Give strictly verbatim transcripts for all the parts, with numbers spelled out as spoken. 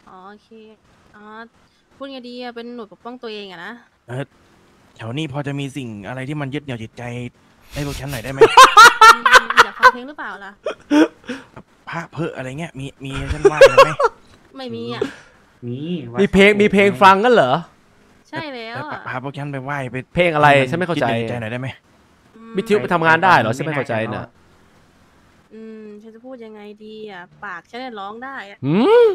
อ๋อโอเคอ๋อพูดไงดีอะเป็นหน่วยปกป้องตัวเองอะนะเออแถวนี้พอจะมีสิ่งอะไรที่มันยึดเหนี่ยวจิตใจให้พวกฉันหน่อยได้ไหมอืมอยากฟังเพลงหรือเปล่าล่ะพระเพออะไรเงี้ยมีมีฉันว่ากันไหมไม่มีอะมีมีเพลงมีเพลงฟังกันเหรอใช่แล้วแล้วอะพาพวกฉันไปไหว้ไปเพลงอะไรฉันไม่เข้าใจยึดเหนี่ยวจิตใจหน่อยได้ไหมอืมวิทยุไปทำงานได้เหรอฉันไม่เข้าใจน่ะอืมฉันจะพูดยังไงดีอะปากฉันเนี่ยร้องได้อะหืม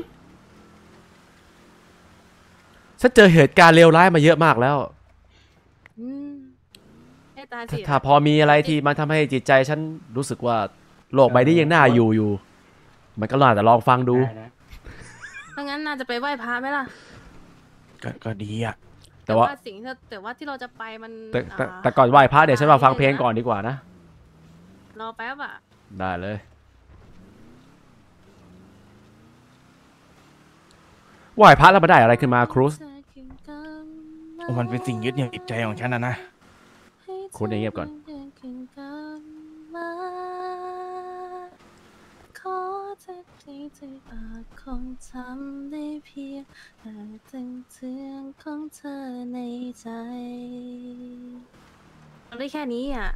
ฉันเจอเหตุการณ์เลวร้ายมาเยอะมากแล้วอืมให้ตายถ้าสิถ้าพอมีอะไรที่มันทำให้จิตใจฉันรู้สึกว่าโลกใบนี้ยังน่าอยู่อยู่ มันก็น่าจะลองฟังดูได้นะถ้างั้นน่าจะไปไหว้พระไหมล่ะก็ก็ดีอ่ะแต่ว่าสิ่งที่แต่ว่าที่เราจะไปมันแต่แต่อ่าแต่ก่อนไหว้พระเดี๋ยวฉันมาฟังเพลงก่อนดีกว่านะรอแป๊บอะได้เลย ไหว้พระแล้วมาได้อะไรขึ้นมาครูซโอ้มันเป็นสิ่งยึดเหนี่ยวจิตใจของฉันนะนะคุณเงียบก่อนขอเธอที่เธออาจคงทำได้เพียงแต่ตึงเทืองของเธอในใจทำได้แค่นี้อ่ะ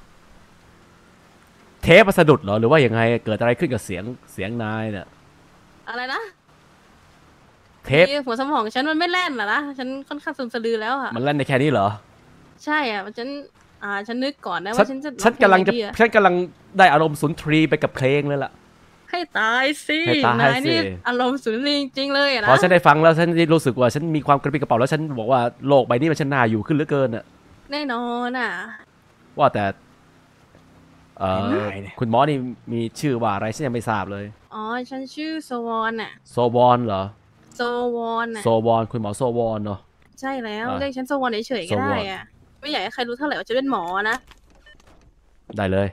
เทปมันสะดุดเหรอหรือว่ายังไงเกิดอะไรขึ้นกับเสียงเสียงนายเนี่ยอะไรนะเทปหัวสมองฉันมันไม่แล่นหรอนะฉันค่อนข้างซึมสลือแล้วอ่ะมันเล่นในแค่นี้เหรอใช่อ่ะฉันอ่าฉันนึกก่อนนะฉันว่าฉันจะฉันกำลังจะร้อเพไดีอฉันกำลังได้อารมณ์สุนทรีไปกับเพลงเลยล่ะให้ตายสิให้ตายนายนี่สิอารมณ์สุนทรีจริงๆเลยอะนะพอฉันได้ฟังแล้วฉันรู้สึกว่าฉันมีความกระปรี้กระเป๋าแล้วฉันบอกว่าโลกใบนี้มันช่างน่าอยู่ขึ้นเหลือเกินอ่ะแน่นอนอ่ะว่าแต่เอ่อไม่ได้เนี่ยคุณหมอนี่มีชื่อว่าอะไรฉันยังไม่ทราบเลยอ๋อฉันชื่อโซวอนอ่ะโซวอนเหรอโซวอนอ่ะโซวอนคุณหมอโซวอนเนาะใช่แล้วอ่ะเรียกฉันโซวอนเฉยๆก็ได้โซวอนอ่ะไม่อยากให้ใครรู้เท่าไหร่ว่าจะเป็นหมอนะได้เลย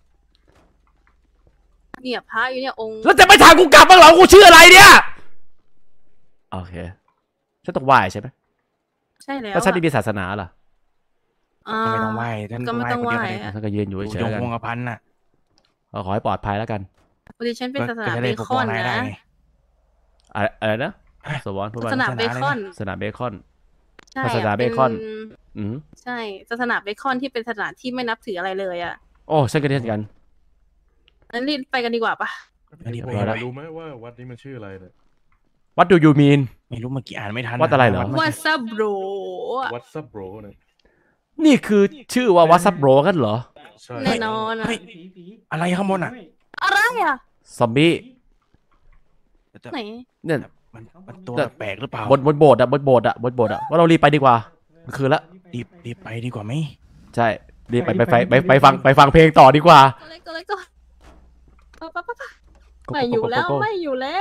เนี่ยพระอยู่เนี่ยองค์แล้วจะไม่ถามกูกลับบ้างเหรอกูชื่ออะไรเนี่ยโอเคฉันต้องไหว้ใช่ไหมใช่แล้วแล้วฉันไม่อะมีศาสนาล่ะอ่าก็ไม่ต้องไหว้ท่านก็ไม่ต้องคนเดียวไหว้ก็ได้อะฉันก็ยืนอยู่อยู่เฉยยๆงแล้วกันคงกระพันน่ะก็ขอให้ปลอดภัยแล้วกันพอดีฉันเป็นศาสนาก็จะเบได้ปกคป้ออง นนายได้นะไงอะไรอะไรนะโซวอนพูดศาว่าสนาเบคอนศาสนาเบคอนใช่ศาสนาอะเบคอนป็อืมใช่ศาสนาเบคอนที่เป็นศาสนาที่ไม่นับถืออะไรเลยอ่ะโอ้ฉันก็เช่นกันงั้นรีบไปกันดีกว่าปะไม่รีบเรีไปยบร้อยแล้วรู้ไหมว่าวัดนี้มันชื่ออะไรเนี่ย What do you mean ไม่รู้เมื่อกี้อ่านไม่ทันวัดอะไรเหรอวัดว่าซับโรวัดซับโบรเนี่ยนี่คือชื่อว่าวัดซับโบรกันเหรอใช่แน่นอนอะเฮ้ยอะไรข้างบนอ่ะอะไรอ่ะซอมบี้แต่ไหนเนี่ยมันมันตัวแปลกหรือเปล่าบนบนโบสถ์อะบนโบสถ์อะบนโบสถ์อะว่าเรารีบไปดีกว่ามันคืนละรีบรีบไปดีกว่าไหมใช่รีบไปไปไปไปไปฟังไปฟังเพลงต่อดีกว่าก็เลยก็เลยก็ปะปะปะปะไม่อยู่แล้วไม่อยู่แล้ว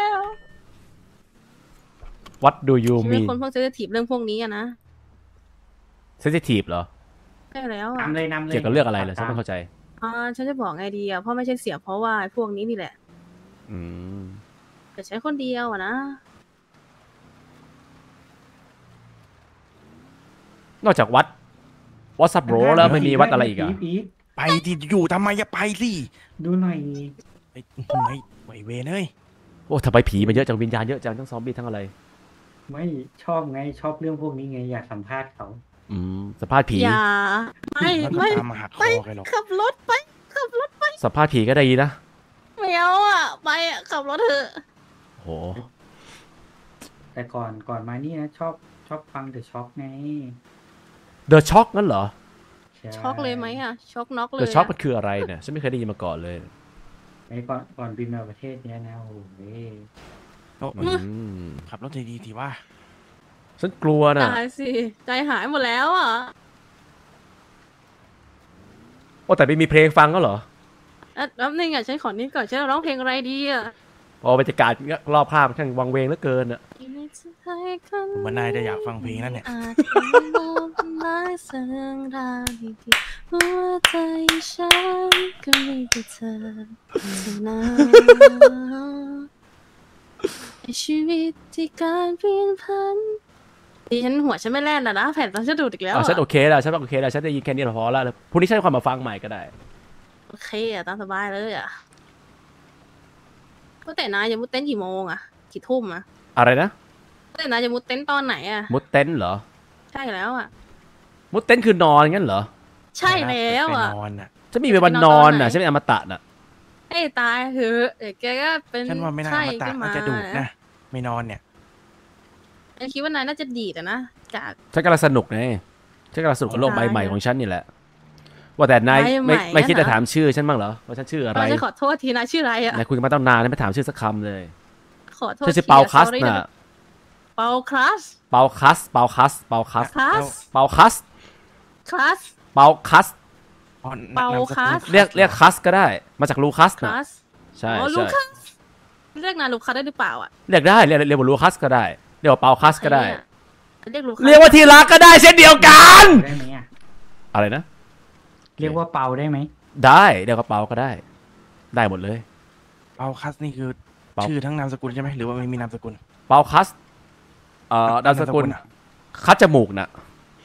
What do you ฉันเป็น mean คนพวกเซนซิทีฟเรื่องพวกนี้อะนะ sensitive เหรอใช่แล้วอะนำเลยนำเลยเกี่ยวกับเรื่องอะไรเหรอฉันไม่เข้าใจอ่าฉันจะบอกไงดีอะเพราะไม่ใช่เสียเพราะว่าพวกนี้นี่แหละอืมแต่ใช้คนเดียวอะนะนอกจากวัดวัดซับโบรแล้วไม่มีวัดอะไรอีกอะผีผีไปที่อยู่ทำไมอย่าไปสิดูหน่อยไอ้ไอ้ไอ้เวนเอ้ยโอ้ทำไมผีมันเยอะจังวิญญาณเยอะจังทั้งซอมบี้ทั้งอะไรไม่ชอบไงชอบเรื่องพวกนี้ไงอยากสัมภาษณ์เขาอืมสัมภาษณ์ผีอย่าไม่มันไม่ตามมาหักคอใครหรอกขับรถไปขับรถสัมภาษณ์ผีก็ได้ดีนะไม่เอาอะไปอะขับรถเถอะโหแต่ก่อนก่อนมานี่นะชอบชอบฟังเดอะช็อคไง The Shock งั้นเหรอใช่ช็อกเลยไหมอะช็อกน็อกเลย The อะ Shock มันคืออะไรเนี่ยฉันไม่เคยได้ยินมาก่อนเลยไอ้ก่อนก่อนบินมาประเทศเนี้ยนะโอ้โหโอ้อืมขับรถดีๆทีว่าฉันกลัวน่ะตายสิใจหายหมดแล้วอะโอ้แต่ไม่มีเพลงฟังก็เหรอแล้วแป๊บนึงอะฉันขอนิดก่อนฉันจะร้องเพลงอะไรดีอะพอบรรยากาศรอบข้างช่างวังเวงเหลือเกินอ่ะผมว่านายจะอยากฟังเพลงนั่นเนี่ยอาจเป็นลมไม้เสื่องราวดีๆหัวใจฉันก็มีแต่เธอเท่านั้นในชีวิตที่การเปลี่ยนผันดิฉันหัวฉันไม่แล่นแล้วนะแผ่นต้องฉันดูดอีกแล้วอ๋ออะฉันโอเคแล้วฉันโอเคแล้วฉันได้ยินแค่นี้พอแล้วพรุ่งนี้ฉันค่อยมาฟังใหม่ก็ได้โอเคอะตามสบายเลยอะก็แต่นายยังมุดเต้นกี่โมงอะกี่ทุ่มอะอะไรนะแต่นายจะมุดเต็นท์ตอนไหนอะมุดเต็นท์เหรอใช่แล้วอะมุดเต็นท์คือนอนงั้นเหรอใช่แล้วอะไปนอนอ่ะฉันมีวันนอนน่ะฉันเป็นอมตะน่ะให้ตายเถอะเดี๋ยวแกก็เป็นฉันว่าไม่น่าไข้มาตะขึ้นมันมาจะดูดนะไม่นอนเนี่ยฉันคิดว่านายน่าจะดีดอะนะจากฉันกำลังสนุกไงฉันกำลังสนุกกับโลกใบใหม่ของฉันนี่แหละ ว่าแต่นายใบใหม่ไม่ไม่คิดงั้นเหรอจะถามชื่อฉันบ้างเหรอว่าฉันชื่ออะไรเราจะขอโทษทีนะชื่ออะไรอะนายคุยกันมาตั้งนานไม่ถามชื่อสักคำเลยขอโทษฉันชื่อทีเปาคัส sorry น่ะเปาคลัสเปาคัสเปาคัสเปาคัสคลัสเปาคัสคลัสเปาคัสอ๋อเปานมสกุลคัสเรียกเรียกคัสก็ได้มาจากลูคัสคน่ะลัสใช่อ๋อลูใช่คัสเรียกนายลูคัสได้หรือเปล่าอะเรียกได้เรียกเรียกว่าลูคัสก็ได้เรียกว่าเปาคัสก็ได้เรียกลูคัสเรียกว่าที่รักก็ได้เช่นเดียวกันได้ไหมอ่ะอะไรนะเรียกว่าเปาได้ไหมได้เรียกว่าเปาก็ได้ ได้หมดเลยเปาคัสนี่คือเปาชื่อทั้งนามสกุลใช่ไหมหรือว่าไม่มีนามสกุลเปาคัสเอ่อนามสกุลอะคัดจมูกน่ะ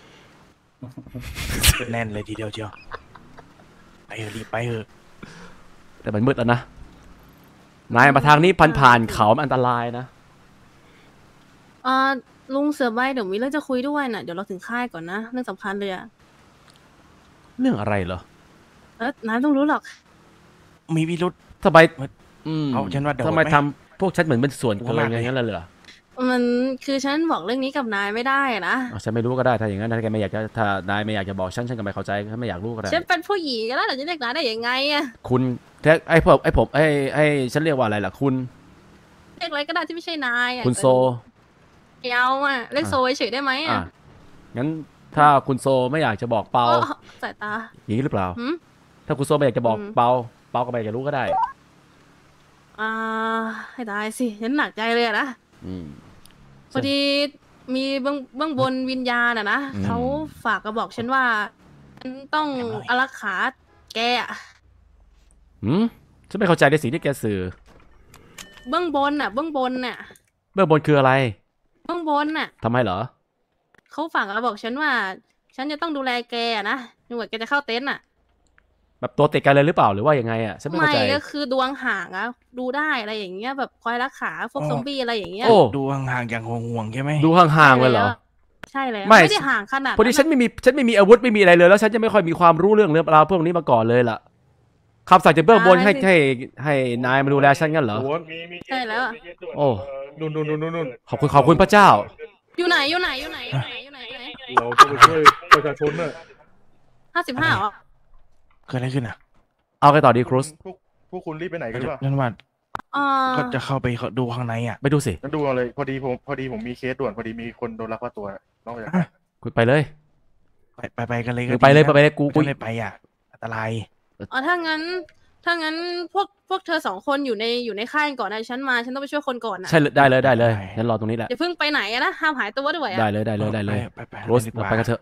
แน่นเลยทีเดียวเชียวไปเถอะรีบไปเถอะแต่มันมืดแล้วนะนายมาทางนี้พันผ่านเขามันอันตรายนะอ่าลุงเสือใบเดี๋ยวมีเรื่องจะคุยด้วยน่ะเดี๋ยวเราถึงค่ายก่อนนะเรื่องสำคัญเลยอะเรื่องอะไรเหรอเออนายต้องรู้หรอกมีพิรุษทำไมอืมเอาฉันว่าโดดทำไมไหมทำพวกฉันเหมือนเป็นส่วนเกินว่าอย่างไงนั้นเลยเหรอมันคือฉันบอกเรื่องนี้กับนายไม่ได้อะนะอ่ะฉันไม่รู้ก็ได้ถ้าอย่างนั้นถ้าแกไม่อยากจะถ้านายไม่อยากจะบอกฉันฉันก็ไม่เข้าใจฉันไม่อยากรู้ก็ได้ฉันเป็นผู้หญิงแล้วแต่จะเรียกนายได้ยังไงอะคุณแท้ไอ้พวกไอ้ผมไอ้ไอ้ฉันเรียกว่าอะไรล่ะคุณเรียกอะไรก็ได้ที่ไม่ใช่นายอะคุณโซเยาอะเรียกโซเฉยๆได้ไหมอ่ะอะงั้นถ้าคุณโซไม่อยากจะบอกเปาโอ้สายตาอย่างนี้หรือเปล่าหืมถ้าคุณโซไม่อยากจะบอกอืมเปาเปาก็ไม่อยากจะรู้ก็ได้อ่าให้ตายสิฉันหนักใจเลยอะนะอืมพอดีมีเบื้องเบื้องบนวิญญาณอะนะอืมเขาฝากมาบอกฉันว่าฉันต้องอารักขาแกอะหืมฉันไม่เข้าใจในสิ่งที่แกสื่อเบื้องบนน่ะ เบื้องบนน่ะเบื้องบนคืออะไรเบื้องบนน่ะทำไมเหรอเขาฝากมาบอกฉันว่า ฉันจะต้องดูแลแกอะนะจนกว่าแกจะเข้าเต็นท์อะแบบตัวติดกันเลยหรือเปล่าหรือว่ายังไงอ่ะฉันไม่ไม่เข้าใจก็คือดวงห่างอะดูได้อะไรอย่างเงี้ยแบบคอยรักษาพวกซอมบี้อะไรอย่างเงี้ยโอ้ดูห่างๆอย่างห่วงๆใช่ไหมดูห่างๆเลยเหรอใช่แล้วไม่ไม่ได้ห่างขนาดพอดีฉันไม่มีฉันไม่มีอาวุธไม่มีอะไรเลยแล้วฉันจะไม่ค่อยมีความรู้เรื่องเรื่องราวพวกนี้มาก่อนเลยล่ะคำสั่งจากเบื้องบนให้ให้ให้นายมาดูแลฉันงั้นเหรอโอ้มีมีใช่แล้วอะโอ้นู่นนู่นนู่นนู่นขอบคุณขอบคุณพระเจ้าอยู่ไหนอยู่ไหนอยู่ไหนอยู่ไหนอยู่ไหนอยู่ไหนเราต้องไปช่วยประชาชนน่ะห้าสิบห้าเหรอเกิดอะไรขึ้นอ่ะเอากันต่อดีครูสพวกพวกคุณรีบไปไหนกันหรือเปล่านั่นว่าอ่าก็จะเข้าไปดูข้างในอ่ะไปดูสิงั้นดูเอาเลยพอดีผมพอดีผมมีเคสด่วนพอดีมีคนโดนลักพาตัวต้องไปอ่ะคุณไปเลยไปไปไปกันเลยก็ไปเลยดีนะไปเลยกูกูไม่ได้ไปอ่ะอันตรายอ๋อถ้างั้น ถ้างั้นพวกพวกเธอสองคนอยู่ในอยู่ในค่ายก่อนนะฉันมาฉันต้องไปช่วยคนก่อนนะใช่เลยได้เลยได้เลยงั้นรอตรงนี้แหละอย่าเพิ่งไปไหนอะนะห้ามหายตัวด้วยอะได้เลยได้เลยได้เลยไปไปโรสดีเราว่าไปกันเถอะ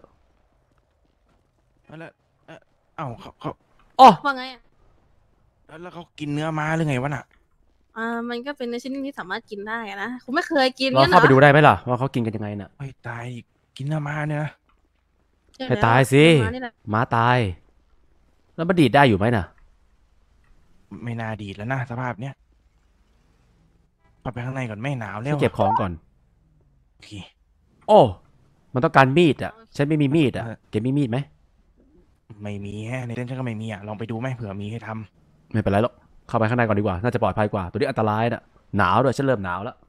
แล้วเอ่อเอ้าเขาเขาอ๋อว่าไงอะแล้วแล้วเขากินเนื้อม้าหรือไงวะน่ะอ่ามันก็เป็นในชนิดที่สามารถกินได้อะนะคุณไม่เคยกินเรางั้นเหรเข้าอไปดูได้ไหมล่ะว่าเขากินกันยังไงน่ะเฮ้ยตายกินเนื้อม้าเนี่ยนะใช่ให้แล้วตายสิมานี่แหละหม้าตาย แล้วมันดีดได้อยู่ไหมน่ะไม่น่าดีดแล้วนะสภาพเนี้ยเข้าไปข้างในก่อนไม่หนาวแล้ฉัวนเก็บของก่อนโอเคโอ้ มันต้องการมีดอ่ะ ฉันไม่มีมีดอ่ะเก็บมีมีดไหมไม่มีแฮะในเต้นท์ฉันก็ไม่มีอ่ะลองไปดูไหมเผื่อมีให้ทำไม่เป็นไรหรอก เข้าไปข้างในก่อนดีกว่า น่าจะปลอดภัยกว่า ตัวนี้อันตรายน่ะ หนาวด้วย ฉันเริ่มหนาวแล้ว